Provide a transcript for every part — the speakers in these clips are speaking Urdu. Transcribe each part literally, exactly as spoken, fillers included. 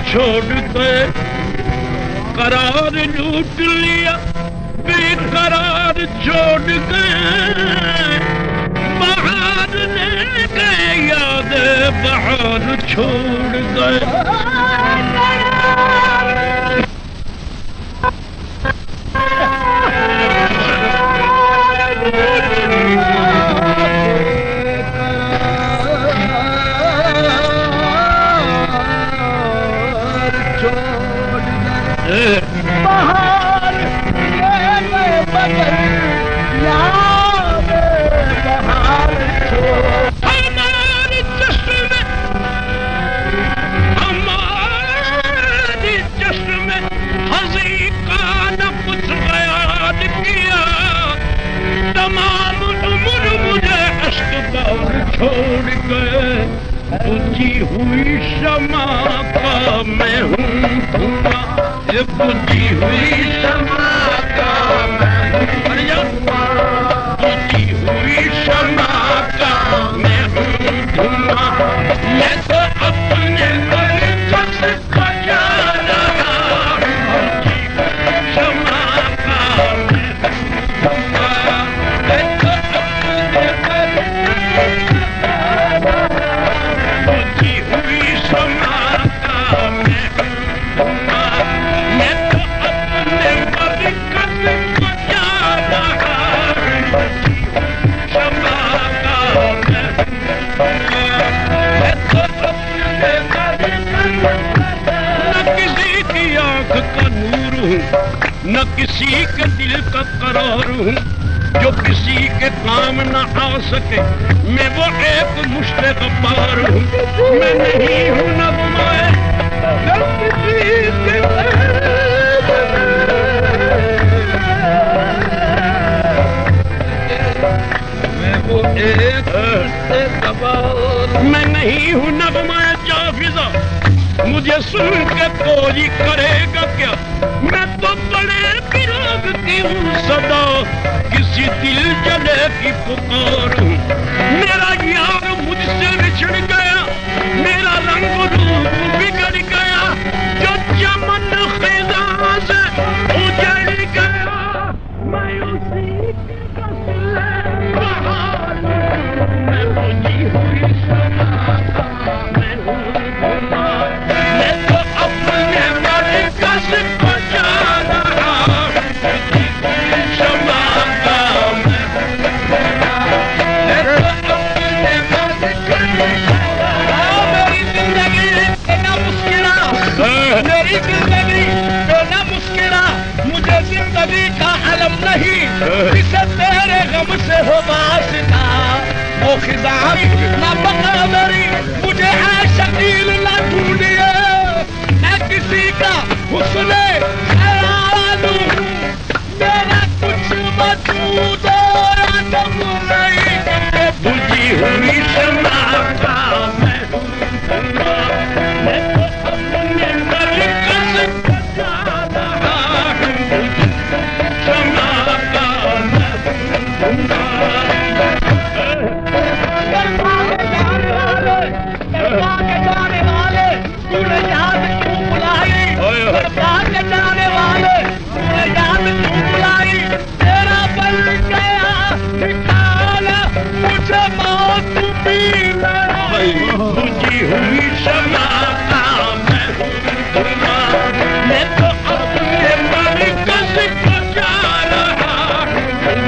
چھوڑ گئے قرار لوٹ لیا بے قرار چھوڑ گئے بہار لے گئے یاد بہار چھوڑ گئے بہار ہمارے جشن میں ہمارے جشن میں ہنسی کا نہ کچھ بیان کیا تمام عمر مجھے اشک بار چھوڑ گئے بجھی ہوئی شمع کا میں ہوں دھواں یہ بجھی ہوئی شمع کا میں ہوں دھواں بجھی ہوئی شمع کا میں ہوں دھواں میں تو اپنے مرکز کو جا رہا ہوں بجھی ہوئی شمع کا میں ہوں دھواں میں تو اپنے مرکز نہ کسی کے دل کا قرار ہوں جو کسی کے کام نہ آ سکے میں وہ ایک مشرق غفار ہوں میں نہیں ہوں نہ گمائے نہ کسی کے میں وہ ایک میں نہیں ہوں نہ گمائے جافزہ مجھے سن کے کوئی کرے گا کیا میں تو بڑے فراق کی ہوں صدا کسی دل جلے کی پکار ہوں میرا یار مجھ سے بچھڑ گیا میرا رنگ روپ بگڑ گیا جو چمن خزاں سے اجڑ گیا میں اسی کے قصلے بہار میں بجھی ہوئی شمع کا میں ہوں دھواں میں تو اپنے مرکز کو جا رہا ہوں بجھی ہوئی شمع کا میں ہوں دھواں میں تو اپنے مرکز میری زندگی اتنا مشکلہ میری زندگی اتنا مشکلہ مجھے زندگی کا علم نہیں اسے تیرے غم سے ہو واسطہ وہ خزاں نہ بقا میری مجھے ہے شکیل نہ ڈھونڈیے میں کسی کا حسن خیال ہوں میرا کچھ وجود عدم نہیں بجھی ہوئی شمع کا میں ہوں دھواں میں تو اپنے مرکز کو جا رہا ہوں بجھی شمع کا میں ہوں دھواں جانے والے تجھے یاد کیوں بلائی جانے والے تجھے یاد کیوں بلائی تیرا بن گیا ٹھکانا مجھے موت بھی بجھی ہوئی شمع کا میں ہوں دھواں میں تو اپنے مرکز کو جا رہا ہوں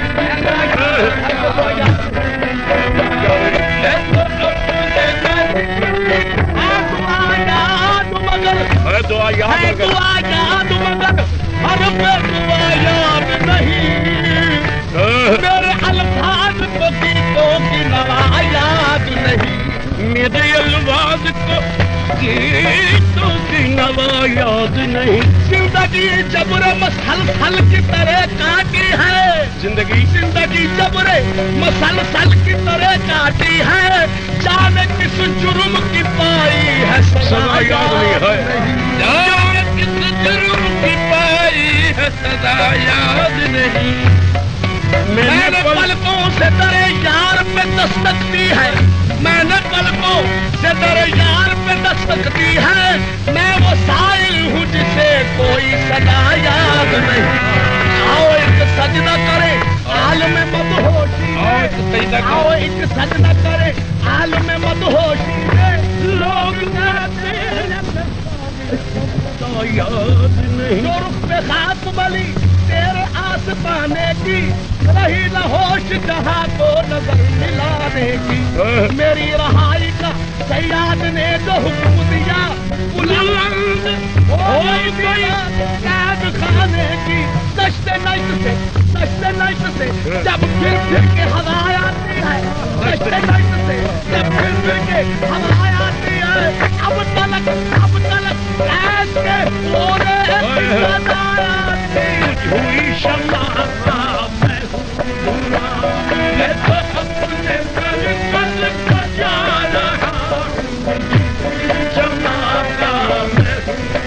دعا یاد مگر ہر میں دعا یاد نہیں میرے الفاظ کو گیتوں کی نوا یاد نہیں میرے الفاظ کو گیتوں کی نوا یاد نہیں زندگی جبر مسلسل کی طرح کاٹی ہے زندگی زندگی جبر مسلسل کی طرح کاٹی ہے جانے کس جرم کی پائی ہے سزا یاد نہیں ہے جانے کس جرم کی پائی ہے سزا یاد نہیں میں نے پلکوں سے تیرے یار پہ دستک دی ہے میں نے پلکوں سے تیرے یار پہ دستک دی ہے میں لگا ایک سد نہ کرے عالم مدہوشی میں لوگ کہتے تو یاد نہیں جو رخ پہ خاک ملی تیرے آس پانے کی رہی نہ ہوش جہاں کو نظر ملانے کی میری رہائی کا سیاد نے جو حکم دیا بلند ہو گیا قید خانے کی دشت نشت سے دشت نشت سے جب پھر پھر کے ہوا آتی ہے دشت نشت سے جب پھر پھر کے ہوا آتی ہے اب تلک اب تلک قید کے پورے سزایاتی ہوئی شمع کا میں میں تو اپنے پر پل کو جا رہا شمع کا میں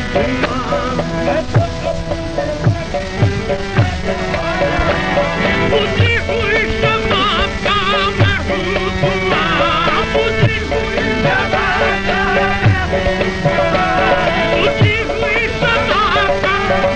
بجھی ہوئی شمع کا میں بجھی ہوئی شمع کا بجھی ہوئی شمع کا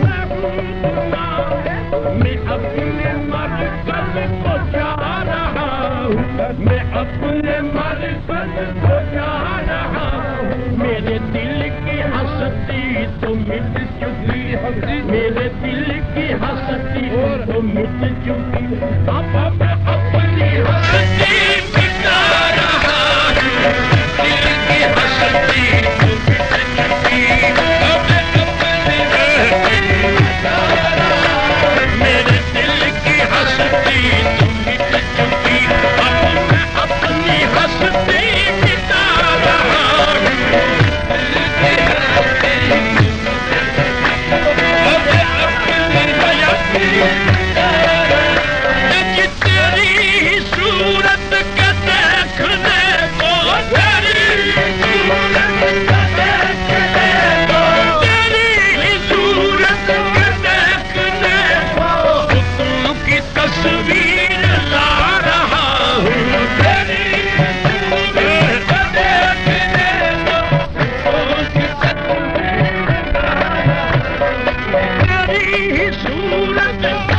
میں اپنے مرکز کو جا رہا ہوں میں اپنے مرکز کو جا رہا ہوں میرے دل کی ہستی تو مٹ چکی میرے دل کی ہستی تو مٹ چکی اب میں اپنی ہستی مٹا رہا ہوں دل کی ہستی تو مٹ چکی اب میں اپنی مٹا رہا ہوں میرے دل کی ہستی تو مٹ چکی اب میں اپنی ہستی مٹا رہا ہوں تیری صورت کا دیکھنے کو تیری صورت کا دیکھنے کو تیری صورت کا دیکھنے کو بتوں کی تصویر لا رہا ہوں تیری صورت کا دیکھنے کو بتوں کی تصویر لا رہا ہوں تیری صورت کا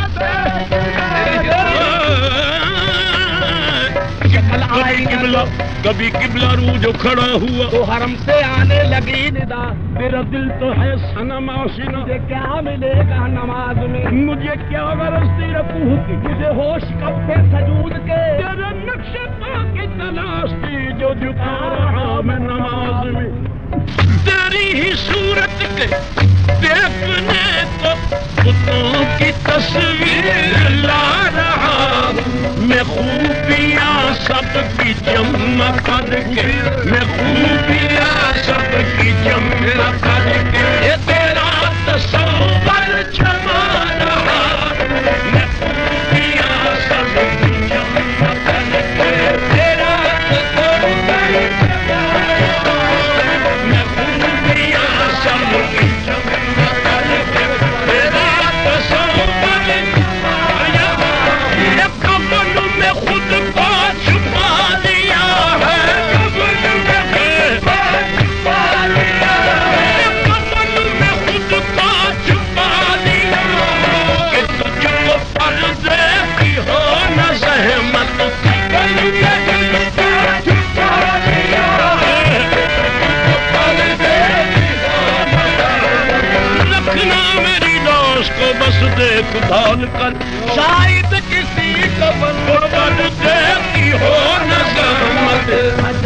قبلہ کبھی قبلہ رو جو کھڑا ہوا تو حرم سے آنے لگی ندا میرا دل تو ہے صنم آشنا مجھے کیا ملے گا نماز میں مجھے کیا غرض تھی رکوع کی مجھے ہوش کب تھے سجود کے تیرے نقش پا کی تلاش تھی جو جھکا رہا میں نماز میں تیری ہی صورت کے دیکھنے کو بتوں کی تصویر لا رہا میں خوبیاں سب کی جمع کر کے میں خوبیاں سب کی جمع کر کے تیرا تصور چھما رہا میں خوبیاں سب کی جمع کر کے تیرا تصور چھما رہا میں خوبیاں سب کی جمع کر کے تیرا تصور کمل میں خود کو چھپا لیا ہے کمل میں چھپا لیا ہے کمل میں خود کو چھپا لیا کہ تجھ کو پردے کی ہو نہ زحمت کمل میں خود کو چھپا لیا ہے پردے کی ہو نہ زحمت رکھنا میری لاش کو بس دیکھ بھال کر شاید کسی قبر دیکھی ہو نہ زحمت